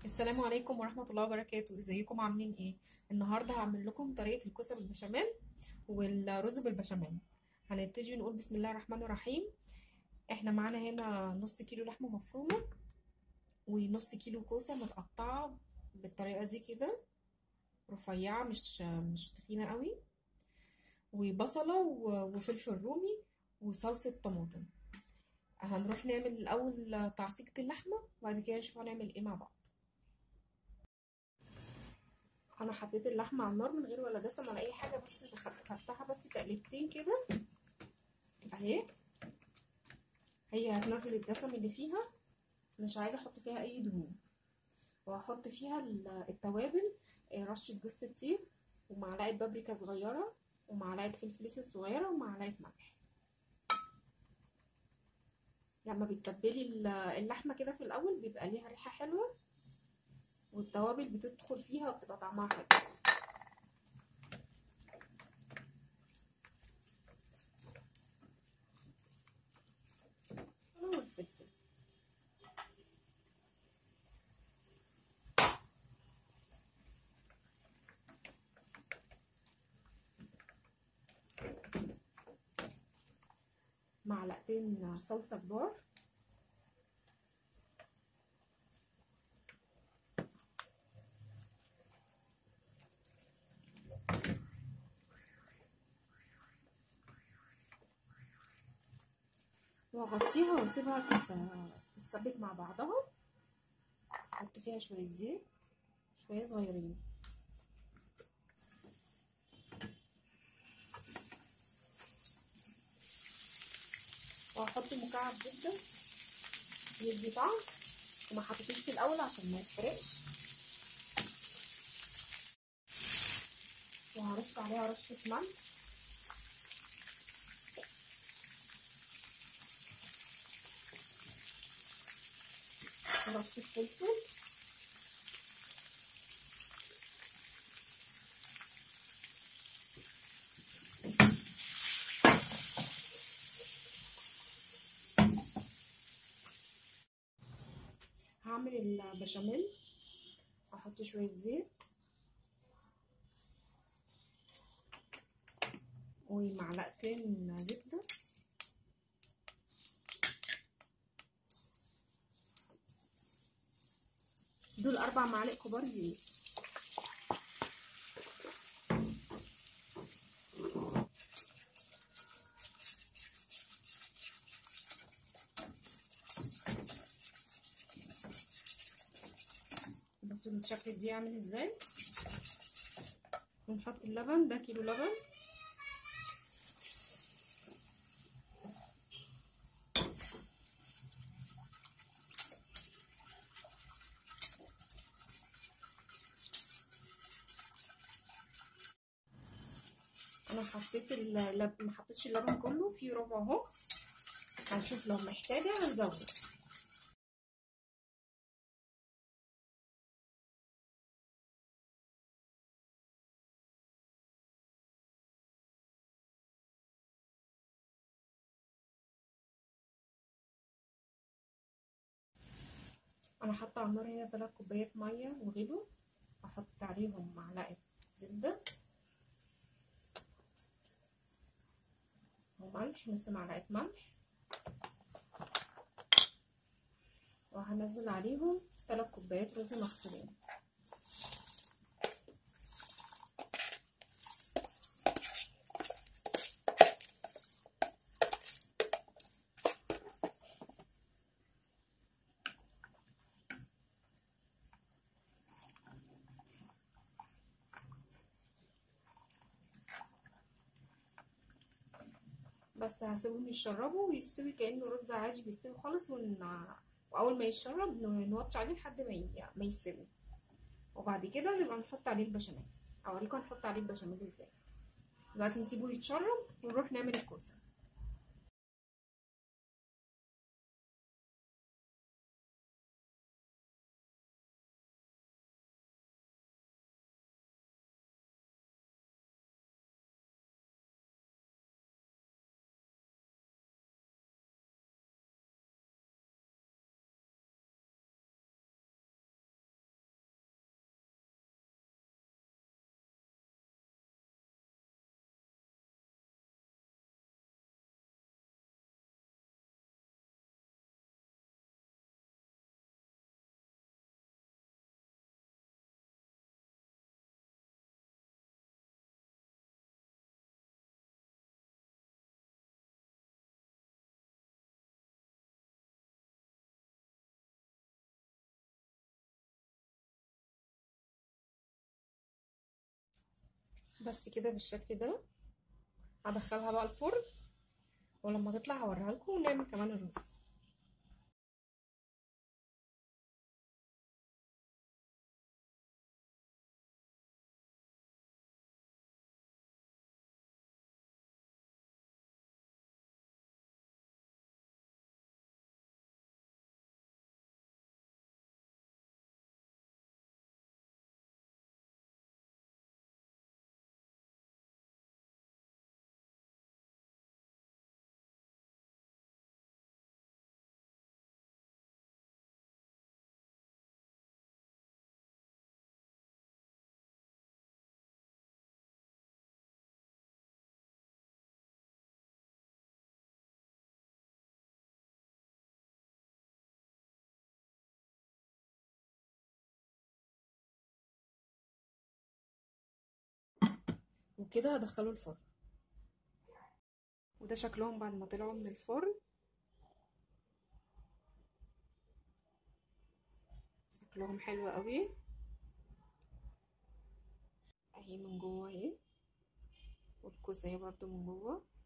السلام عليكم ورحمة الله وبركاته، ازيكم عاملين ايه؟ النهاردة هعمل لكم طريقة الكوسة بالبشاميل والرز بالبشاميل. هنبتدي نقول بسم الله الرحمن الرحيم. احنا معانا هنا نص كيلو لحمة مفرومة ونص كيلو كوسة متقطعة بالطريقة دي كده، رفيعة مش تخينة قوي، وبصلة وفلفل رومي وصلصة طماطم. هنروح نعمل الأول تعصيجة اللحمة وبعد كده نشوف هنعمل ايه مع بعض. انا حطيت اللحمه على النار من غير ولا دسم ولا اي حاجه، بس خدتها بس تقلبتين كده اهي. هي هتنزل الدسم اللي فيها، مش عايزه احط فيها اي دهون، وهحط فيها التوابل، رشه جوز الطيب ومعلقه بابريكا صغيره ومعلقه فلفل اسود صغيره ومعلقه ملح. لما بتتبلي اللحمه كده في الاول بيبقى ليها ريحه حلوه، والتوابل بتدخل فيها وبتبقى طعمها حلو. والفلفل معلقتين صلصه كبار، واغطيها واسيبها تتسبك مع بعضها. احط فيها شويه زيت، شويه صغيرين، وهحط مكعب زبده يدي طعم، وما حطيتوش في الاول عشان ما يتحرقش. وهرش عليها رشه ملح ورشه فلفل، هعمل البشاميل. هحط شويه زيت ومعلقتين زبده، دول 4 معالق كبار زيت. بصوا الشكل دي عامل ازاي. ونحط اللبن، ده كيلو لبن. انا حطيت ما حطيتش اللبن كله، في ربع اهو، هنشوف لو محتاجه هنزود. انا حاطه على النار هنا 3 كوبايات ميه وغلوا. احط عليهم معلقه زبده وملح، نص معلقه ملح، وهنزل عليهم 3 كوبايات رز مغسولين. بس هسيبهم يشربوا ويستوي كأنه رز عادي بيستوي خالص، واول ما يتشرب نوطي عليه لحد ما يستوي، وبعد كده نبقى نحط عليه البشاميل. اوريكم هنحط عليه البشاميل ازاي. دلوقتي نسيبه يتشرب ونروح نعمل الكوسه. بس كده بالشكل ده. هدخلها بقى الفرن، ولما تطلع هوريها لكم ونعمل كمان الرز. وكده هدخله الفرن. وده شكلهم بعد ما طلعوا من الفرن. شكلهم حلو قوي اهي من جوه اهي، والكوسه اهي برضو من جوه.